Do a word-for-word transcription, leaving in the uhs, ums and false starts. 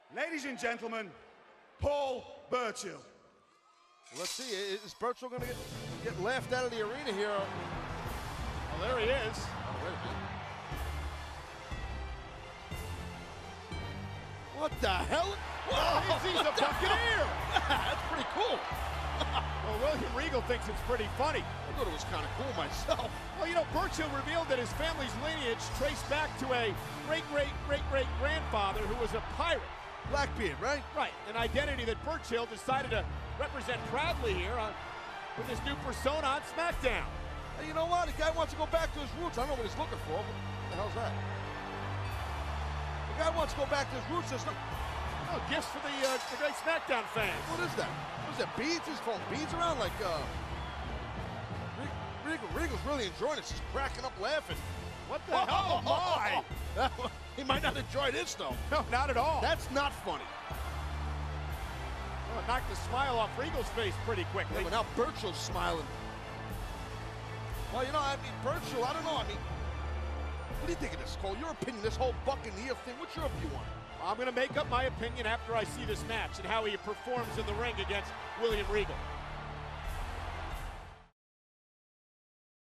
Ladies and gentlemen, Paul Burchill. Well, let's see, is Burchill going to get, get laughed out of the arena here? Well, there he is. Oh, wait a minute. What the hell? Whoa, he's a Buccaneer! That's pretty cool. Well, William Regal thinks it's pretty funny. I thought it was kind of cool myself. Well, you know, Burchill revealed that his family's lineage traced back to a great-great-great-great-grandfather who was a pirate. Blackbeard, right? Right, an identity that Burchill decided to represent proudly here on, with his new persona on SmackDown. Hey, you know what? The guy wants to go back to his roots. I don't know what he's looking for. What the hell's that? The guy wants to go back to his roots. There's no... Oh, gifts for the, uh, the great SmackDown fans. What is that? What is that, beads? He's throwing beads around like, uh... Regal, Regal's really enjoying this. He's cracking up laughing. What the hell? Oh, my! He might not enjoy this, though. No, not at all. That's not funny. Well, it knocked the smile off Regal's face pretty quickly. Yeah, but now Burchill's smiling. Well, you know, I mean, Burchill, I don't know. I mean, what do you think of this, Cole? Your opinion, this whole Buccaneer thing, what's your view on it? I'm going to make up my opinion after I see this match and how he performs in the ring against William Regal.